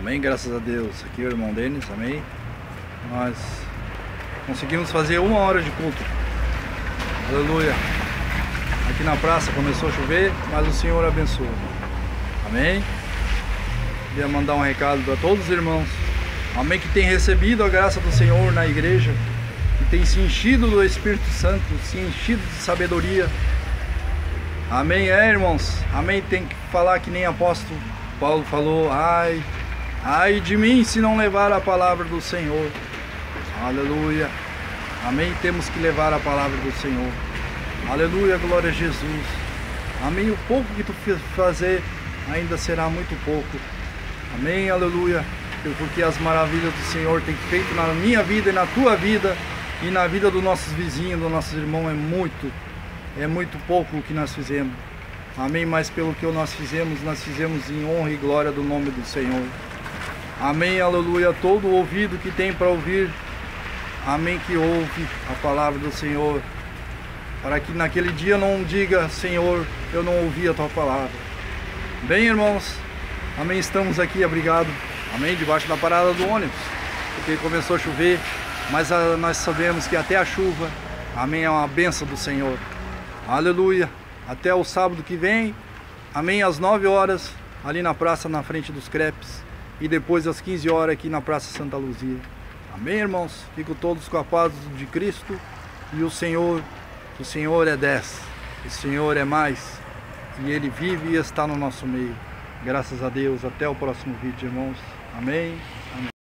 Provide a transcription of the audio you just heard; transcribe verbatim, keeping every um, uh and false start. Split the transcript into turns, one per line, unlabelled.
Amém, graças a Deus. Aqui é o irmão Denis, amém. Nós conseguimos fazer uma hora de culto. Aleluia. Aqui na praça começou a chover, mas o Senhor abençoa. Amém. Queria mandar um recado para todos os irmãos, amém, que tem recebido a graça do Senhor na igreja, que tem se enchido do Espírito Santo, se enchido de sabedoria. Amém, é, irmãos. Amém. Tem que falar que nem apóstolo Paulo falou: ai, ai de mim se não levar a palavra do Senhor. Aleluia. Amém. Temos que levar a palavra do Senhor. Aleluia, glória a Jesus. Amém. O pouco que tu fazer ainda será muito pouco. Amém, aleluia. Porque as maravilhas do Senhor tem feito na minha vida e na tua vida e na vida dos nossos vizinhos, dos nossos irmãos, é muito, é muito pouco o que nós fizemos. Amém, mas pelo que nós fizemos, nós fizemos em honra e glória do nome do Senhor. Amém, aleluia. Todo ouvido que tem para ouvir, amém, que ouve a palavra do Senhor, para que naquele dia não diga: Senhor, eu não ouvi a tua palavra. Bem, irmãos, amém, estamos aqui abrigados, amém, debaixo da parada do ônibus, porque começou a chover, mas a, nós sabemos que até a chuva, amém, é uma bênção do Senhor. Aleluia. Até o sábado que vem, amém, às nove horas, ali na praça, na frente dos crepes, e depois às quinze horas aqui na Praça Santa Luzia. Amém, irmãos? Fico todos com a paz de Cristo, e o Senhor, o Senhor é dez, o Senhor é mais, e Ele vive e está no nosso meio. Graças a Deus. Até o próximo vídeo, irmãos. Amém.